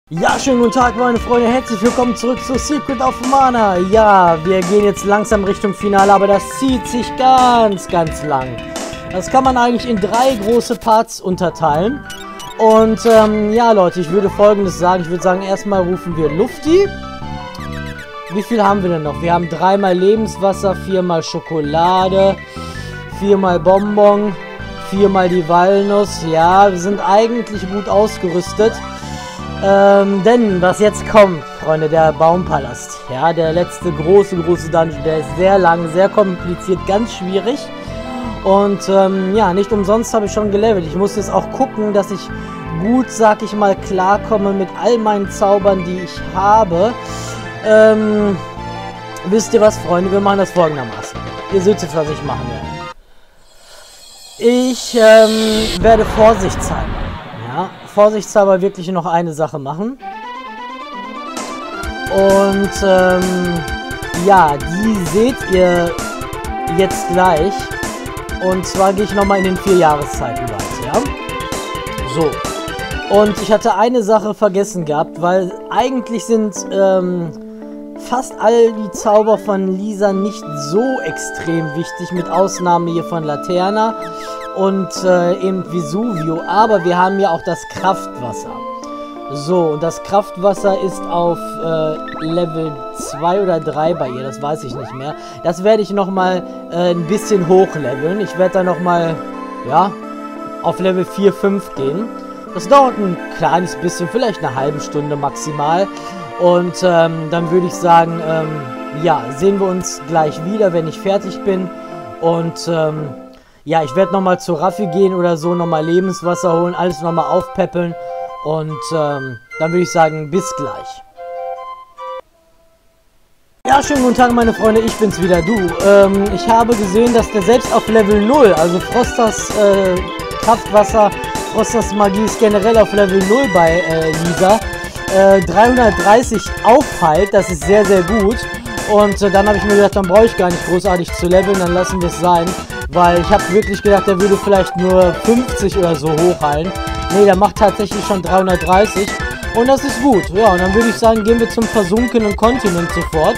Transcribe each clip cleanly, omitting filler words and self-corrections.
Ja, schönen guten Tag, meine Freunde. Herzlich willkommen zurück zu Secret of Mana. Ja, wir gehen jetzt langsam Richtung Finale, aber das zieht sich ganz lang. Das kann man eigentlich in 3 große Parts unterteilen. Und, ja, Leute, ich würde Folgendes sagen. Ich würde sagen, erstmal rufen wir Lufti. Wie viel haben wir denn noch? Wir haben 3-mal Lebenswasser, 4-mal Schokolade, 4-mal Bonbon, 4-mal die Walnuss. Ja, wir sind eigentlich gut ausgerüstet. Denn was jetzt kommt, Freunde, der Baumpalast. Ja, der letzte große Dungeon. Der ist sehr lang, sehr kompliziert, ganz schwierig. Und ja, nicht umsonst habe ich schon gelevelt. Ich muss jetzt auch gucken, dass ich gut, sag ich mal, klarkomme mit all meinen Zaubern, die ich habe. Wisst ihr was, Freunde? Wir machen das folgendermaßen. Ihr seht jetzt, was ich machen werde. Ich werde vorsichtshalber, ja, vorsichtshalber wirklich noch eine Sache machen. Und ja, die seht ihr jetzt gleich. Und zwar gehe ich nochmal in den 4 Jahreszeiten weiter, ja. So. Und ich hatte eine Sache vergessen gehabt, weil eigentlich sind fast all die Zauber von Lisa nicht so extrem wichtig, mit Ausnahme hier von Laterna und eben Vesuvio. Aber wir haben ja auch das Kraftwasser. So, und das Kraftwasser ist auf Level 2 oder 3 bei ihr, das weiß ich nicht mehr. Das werde ich nochmal ein bisschen hochleveln. Ich werde da nochmal, ja, auf Level 4, 5 gehen. Das dauert ein kleines bisschen, vielleicht eine halbe Stunde maximal. Und dann würde ich sagen, ja, sehen wir uns gleich wieder, wenn ich fertig bin. Und ja, ich werde nochmal zu Raffi gehen oder so, nochmal Lebenswasser holen, alles nochmal aufpäppeln. Und dann würde ich sagen, bis gleich. Ja, schönen guten Tag, meine Freunde, ich bin's wieder, du. Ich habe gesehen, dass der selbst auf Level 0, also Frosters Kraftwasser, Frosters Magie ist generell auf Level 0 bei Lisa, 330 aufheilt, das ist sehr gut. Und dann habe ich mir gedacht, dann brauche ich gar nicht großartig zu leveln, dann lassen wir es sein. Weil ich habe wirklich gedacht, der würde vielleicht nur 50 oder so hochheilen. Ne, der macht tatsächlich schon 330. Und das ist gut. Ja, und dann würde ich sagen, gehen wir zum versunkenen Kontinent sofort.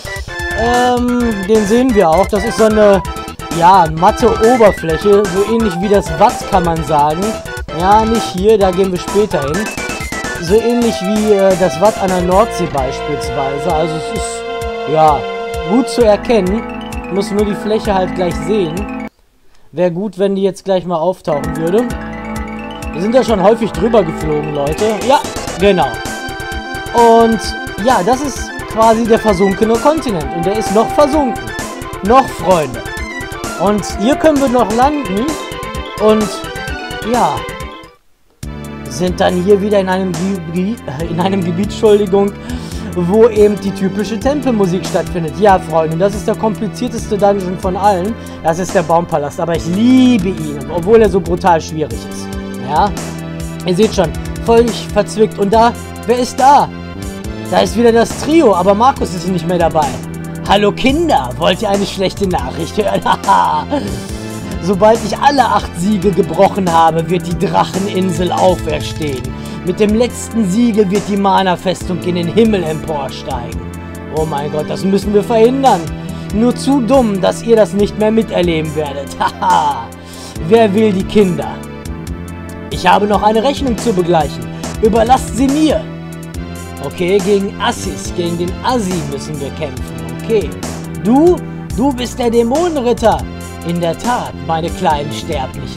Den sehen wir auch. Das ist so eine, ja, matte Oberfläche. So ähnlich wie das Watt, kann man sagen. Ja, nicht hier, da gehen wir später hin. So ähnlich wie das Watt an der Nordsee beispielsweise. Also es ist, ja, gut zu erkennen. Ich muss nur die Fläche halt gleich sehen. Wäre gut, wenn die jetzt gleich mal auftauchen würde. Wir sind ja schon häufig drüber geflogen, Leute. Ja, genau. Und ja, das ist quasi der versunkene Kontinent. Und der ist noch versunken. Noch, Freunde. Und hier können wir noch landen. Und ja, sind dann hier wieder in einem Gebiet, Entschuldigung, wo eben die typische Tempelmusik stattfindet. Ja, Freunde, das ist der komplizierteste Dungeon von allen. Das ist der Baumpalast, aber ich liebe ihn, obwohl er so brutal schwierig ist. Ja, ihr seht schon, völlig verzwickt. Und da, wer ist da? Da ist wieder das Trio, aber Markus ist nicht mehr dabei. Hallo Kinder, wollt ihr eine schlechte Nachricht hören? Sobald ich alle 8 Siegel gebrochen habe, wird die Dracheninsel auferstehen. Mit dem letzten Siegel wird die Mana-Festung in den Himmel emporsteigen. Oh mein Gott, das müssen wir verhindern. Nur zu dumm, dass ihr das nicht mehr miterleben werdet. Haha. Wer will die Kinder? Ich habe noch eine Rechnung zu begleichen. Überlasst sie mir. Okay, gegen Assis, gegen den Assi müssen wir kämpfen. Okay. Du bist der Dämonenritter. In der Tat, meine kleinen Sterblichen.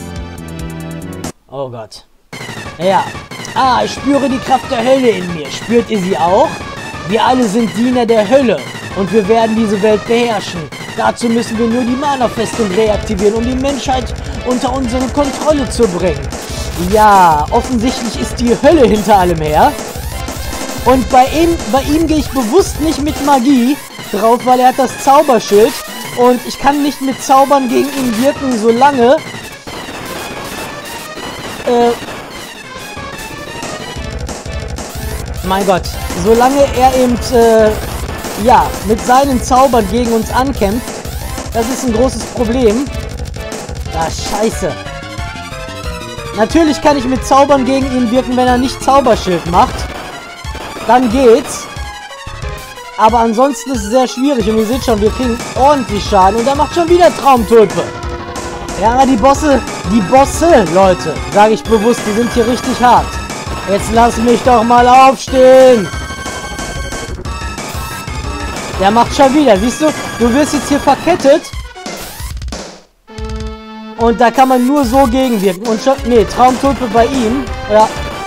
Oh Gott. Ja. Ah, ich spüre die Kraft der Hölle in mir. Spürt ihr sie auch? Wir alle sind Diener der Hölle. Und wir werden diese Welt beherrschen. Dazu müssen wir nur die Mana-Festung reaktivieren, um die Menschheit unter unsere Kontrolle zu bringen. Ja, offensichtlich ist die Hölle hinter allem her. Und bei ihm gehe ich bewusst nicht mit Magie drauf, weil er hat das Zauberschild. Und ich kann nicht mit Zaubern gegen ihn wirken, solange mein Gott, solange er eben ja, mit seinen Zaubern gegen uns ankämpft. Das ist ein großes Problem. Ah, scheiße. Natürlich kann ich mit Zaubern gegen ihn wirken, wenn er nicht Zauberschild macht. dann geht's. Aber ansonsten ist es sehr schwierig. Und ihr seht schon, wir kriegen ordentlich Schaden. Und da macht schon wieder Traumtulpe. Ja, die Bosse, Leute, sage ich bewusst, die sind hier richtig hart. Jetzt lass mich doch mal aufstehen. Der macht schon wieder, siehst du? Du wirst jetzt hier verkettet. Und da kann man nur so gegenwirken. Und schon, nee, Traumtulpe bei ihm. Ja.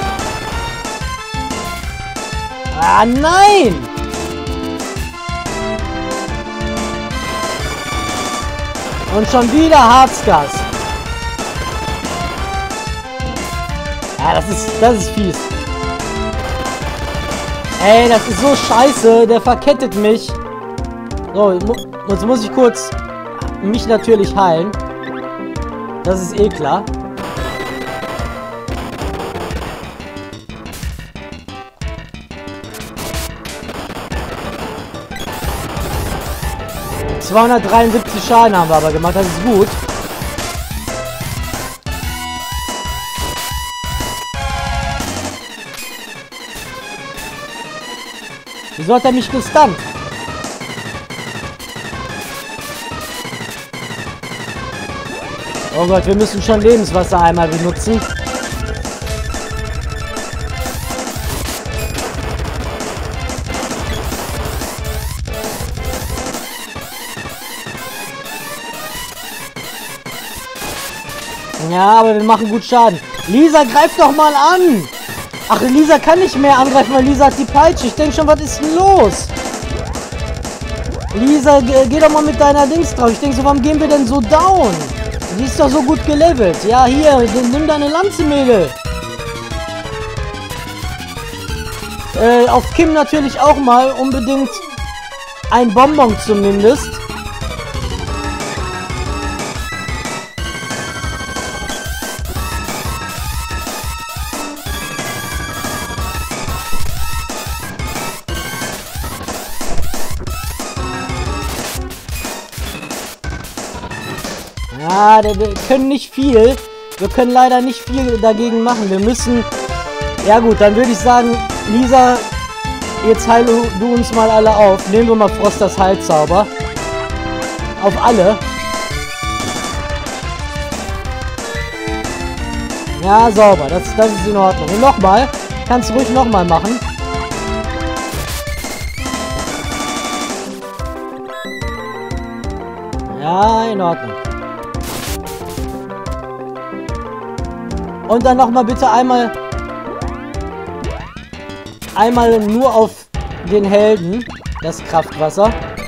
Ah, nein! Und schon wieder Harzgas. Ja, das ist fies. Ey, das ist so scheiße. Der verkettet mich. So, jetzt muss ich kurz mich natürlich heilen. Das ist eh klar. ...273 Schaden haben wir aber gemacht, das ist gut. Wieso hat er mich gestunt? Oh Gott, wir müssen schon Lebenswasser einmal benutzen. Ja, aber wir machen gut Schaden. Lisa, greif doch mal an! Ach, Lisa kann nicht mehr angreifen, weil Lisa hat die Peitsche. Ich denke schon, was ist denn los? Lisa, geh doch mal mit deiner Dings drauf. Ich denke so, warum gehen wir denn so down? Die ist doch so gut gelevelt. Ja, hier, nimm deine Lanze, Mädel. Auf Kim natürlich auch mal unbedingt ein Bonbon zumindest. Ja, wir können nicht viel. Wir können leider nicht viel dagegen machen. Wir müssen... Ja gut, dann würde ich sagen, Lisa, jetzt heil du uns mal alle auf. Nehmen wir mal Frosters Heilzauber. Auf alle. Ja, sauber. Das ist in Ordnung. Und nochmal. Kannst du ruhig nochmal machen. Ja, in Ordnung. Und dann nochmal bitte einmal nur auf den Helden, das Kraftwasser.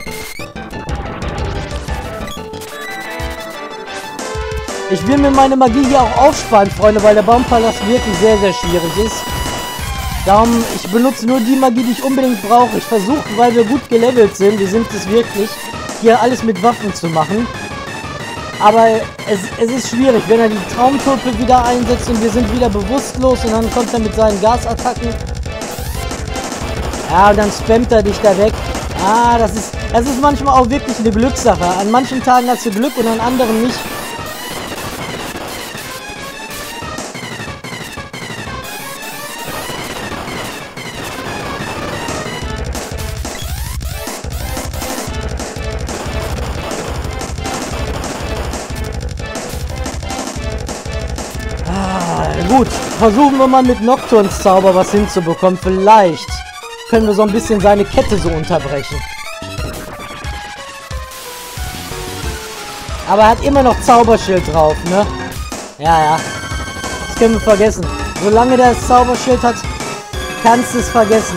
Ich will mir meine Magie hier auch aufsparen, Freunde, weil der Baumpalast wirklich sehr, sehr schwierig ist. Darum, ich benutze nur die Magie, die ich unbedingt brauche. Ich versuche, weil wir gut gelevelt sind, wir sind es wirklich, hier alles mit Waffen zu machen. Aber es ist schwierig, wenn er die Traumtulpe wieder einsetzt und wir sind wieder bewusstlos und dann kommt er mit seinen Gasattacken. Ja, und dann spammt er dich da weg. Ah, das ist manchmal auch wirklich eine Glückssache. An manchen Tagen hast du Glück und an anderen nicht. Gut, versuchen wir mal mit Nocturns Zauber was hinzubekommen. Vielleicht können wir so ein bisschen seine Kette so unterbrechen. Aber er hat immer noch Zauberschild drauf, ne? Ja. Das können wir vergessen. Solange der das Zauberschild hat, kannst du es vergessen.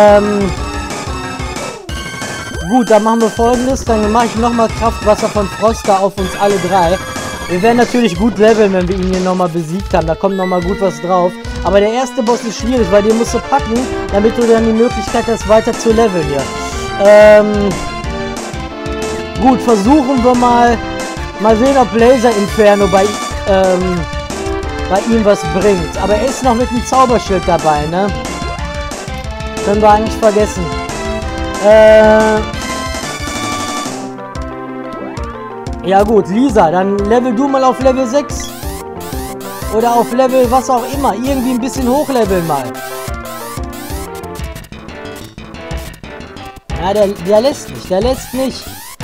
Gut, dann machen wir Folgendes. Dann mache ich nochmal Kraftwasser von Froster auf uns alle drei. Wir werden natürlich gut leveln, wenn wir ihn hier nochmal besiegt haben. Da kommt nochmal gut was drauf. Aber der erste Boss ist schwierig, weil den musst du packen, damit du dann die Möglichkeit hast, weiter zu leveln hier. Gut, versuchen wir mal sehen, ob Laser Inferno bei ihm was bringt. Aber er ist noch mit dem Zauberschild dabei, ne? Können wir eigentlich vergessen. Ja gut, Lisa, dann level du mal auf Level 6. Oder auf Level was auch immer. Irgendwie ein bisschen hochleveln mal. Ja, der lässt nicht. Der lässt nicht.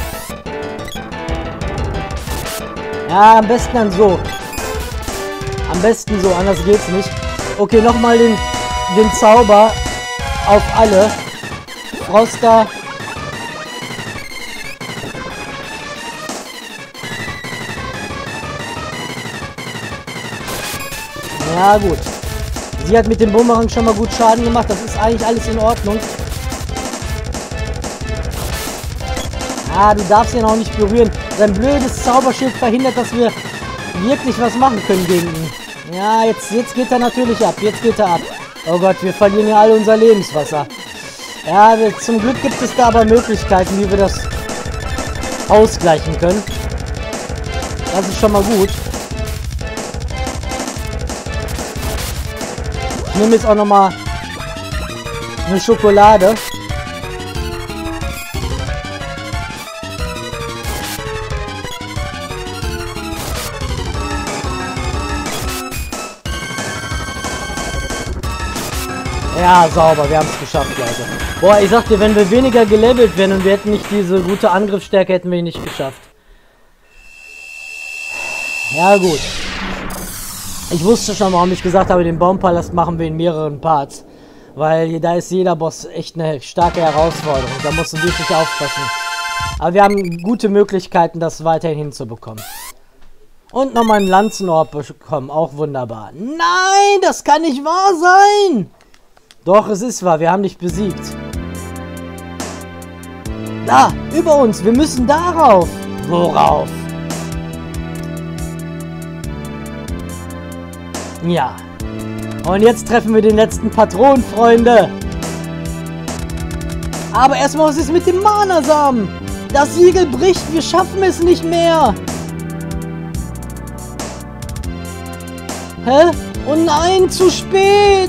Ja, am besten dann so. Am besten so, anders geht's nicht. Okay, nochmal den Zauber auf alle. Froster. Ja, gut. Sie hat mit dem Bumerang schon mal gut Schaden gemacht. Das ist eigentlich alles in Ordnung. Ah, du darfst ihn auch nicht berühren. Sein blödes Zauberschild verhindert, dass wir wirklich was machen können gegen ihn. Ja, jetzt geht er natürlich ab. Jetzt geht er ab. Oh Gott, wir verlieren ja alle unser Lebenswasser. Ja, zum Glück gibt es da aber Möglichkeiten, wie wir das ausgleichen können. Das ist schon mal gut. Ich nehme jetzt auch nochmal eine Schokolade. Ja, sauber, wir haben es geschafft, Leute. Boah, ich sag dir, wenn wir weniger gelevelt wären und wir hätten nicht diese gute Angriffsstärke, hätten wir ihn nicht geschafft. Ja, gut. Ich wusste schon, warum ich gesagt habe, den Baumpalast machen wir in mehreren Parts. Weil da ist jeder Boss echt eine starke Herausforderung. Da musst du wirklich aufpassen. Aber wir haben gute Möglichkeiten, das weiterhin hinzubekommen. Und nochmal einen Lanzenort bekommen, auch wunderbar. Nein, das kann nicht wahr sein! Doch, es ist wahr, wir haben dich besiegt. Da, über uns, wir müssen darauf. Worauf? Ja. Und jetzt treffen wir den letzten Patron, Freunde. Aber erstmal, was ist mit dem Mana-Samen? Das Siegel bricht, wir schaffen es nicht mehr. Hä? Oh nein, zu spät.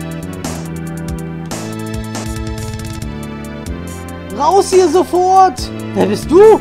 Raus hier sofort! Wer bist du?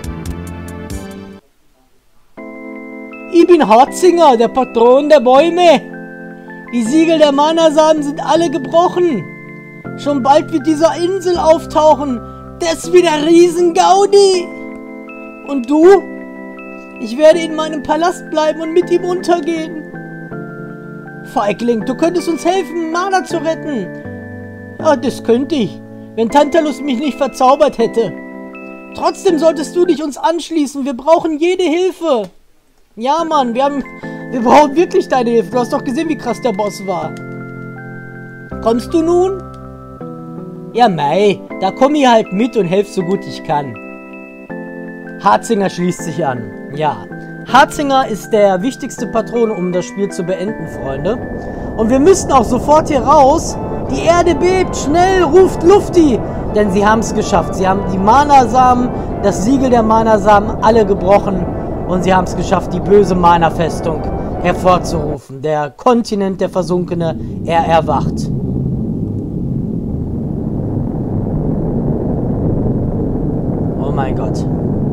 Ich bin Hatzinger, der Patron der Bäume. Die Siegel der Mana-Samen sind alle gebrochen. Schon bald wird dieser Insel auftauchen. Das wird der Riesengaudi. Und du? Ich werde in meinem Palast bleiben und mit ihm untergehen. Feigling, du könntest uns helfen, Mana zu retten. Ja, das könnte ich. Wenn Tantalus mich nicht verzaubert hätte. Trotzdem solltest du dich uns anschließen. Wir brauchen jede Hilfe. Ja, Mann, wir brauchen wirklich deine Hilfe. Du hast doch gesehen, wie krass der Boss war. Kommst du nun? Ja, mei, da komme ich halt mit und helfe so gut ich kann. Hatzinger schließt sich an. Ja, Hatzinger ist der wichtigste Patron, um das Spiel zu beenden, Freunde. Und wir müssen auch sofort hier raus. Die Erde bebt, schnell, ruft Lufti! Denn sie haben es geschafft. Sie haben die Mana-Samen, das Siegel der Mana-Samen, alle gebrochen. Und sie haben es geschafft, die böse Mana-Festung hervorzurufen. Der Kontinent, der Versunkene, er erwacht. Oh mein Gott.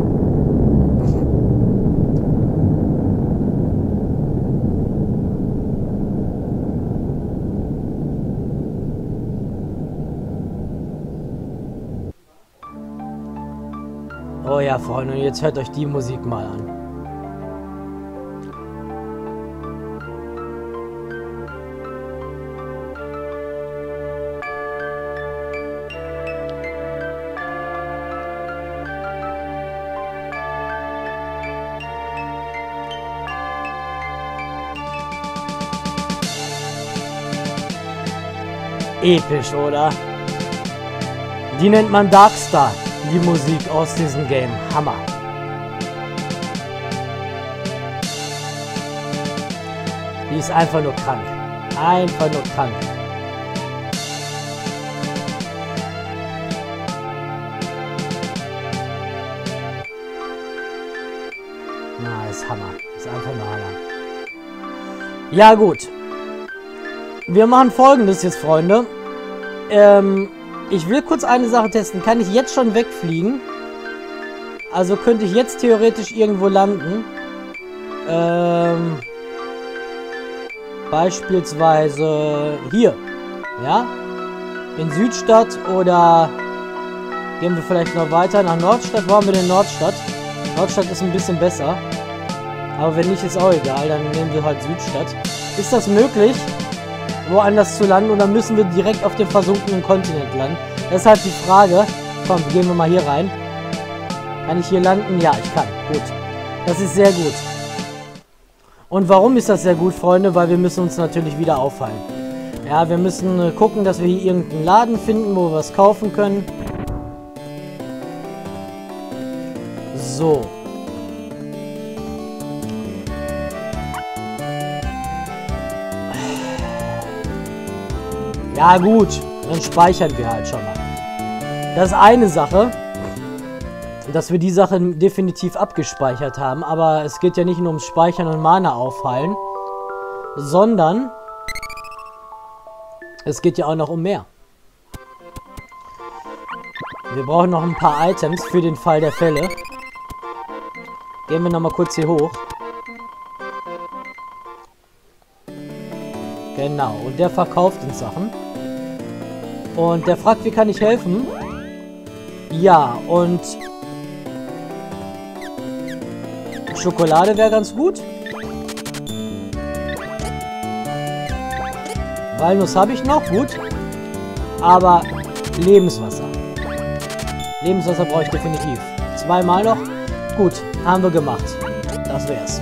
Oh ja, Freunde, und jetzt hört euch die Musik mal an. Episch, oder? Die nennt man Darkstar. Die Musik aus diesem Game. Hammer. Die ist einfach nur krank. Einfach nur krank. Na, ist Hammer. Ist einfach nur Hammer. Ja, gut. Wir machen Folgendes jetzt, Freunde. Ich will kurz eine Sache testen. Kann ich jetzt schon wegfliegen? Also könnte ich jetzt theoretisch irgendwo landen. Beispielsweise hier. Ja? In Südstadt oder Gehen wir vielleicht noch weiter nach Nordstadt. Wo haben wir denn Nordstadt? Nordstadt ist ein bisschen besser. Aber wenn nicht, ist auch egal. Dann nehmen wir halt Südstadt. Ist das möglich, woanders zu landen? Oder müssen wir direkt auf dem versunkenen Kontinent landen? Das ist halt die Frage. Komm, gehen wir mal hier rein. Kann ich hier landen? Ja, ich kann. Gut. Das ist sehr gut. Und warum ist das sehr gut, Freunde? Weil wir müssen uns natürlich wieder aufhalten. Ja, wir müssen gucken, dass wir hier irgendeinen Laden finden, wo wir was kaufen können. So. Ja gut, dann speichern wir halt schon mal. Das ist eine Sache, dass wir die Sache definitiv abgespeichert haben, aber es geht ja nicht nur ums Speichern und Mana aufheilen, sondern es geht ja auch noch um mehr. Wir brauchen noch ein paar Items für den Fall der Fälle. Gehen wir nochmal kurz hier hoch. Genau, und der verkauft uns Sachen. Und der fragt, wie kann ich helfen? Ja, und Schokolade wäre ganz gut. Walnuss habe ich noch, gut. Aber Lebenswasser. Lebenswasser brauche ich definitiv. 2-mal noch. Gut, haben wir gemacht. Das wär's.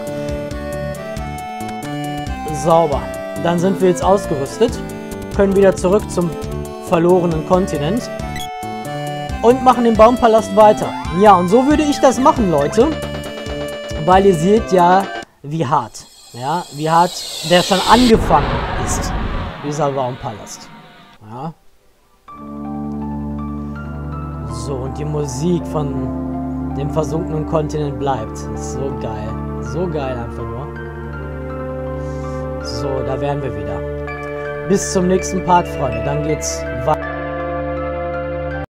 Sauber. Dann sind wir jetzt ausgerüstet. Können wieder zurück zum verlorenen Kontinent. Und machen den Baumpalast weiter. Ja, und so würde ich das machen, Leute. Weil ihr seht ja, wie hart. Ja, wie hart der schon angefangen ist. Dieser Baumpalast. Ja. So, und die Musik von dem versunkenen Kontinent bleibt. So geil. So geil einfach nur. So, da wären wir wieder. Bis zum nächsten Part, Freunde. Dann geht's weiter.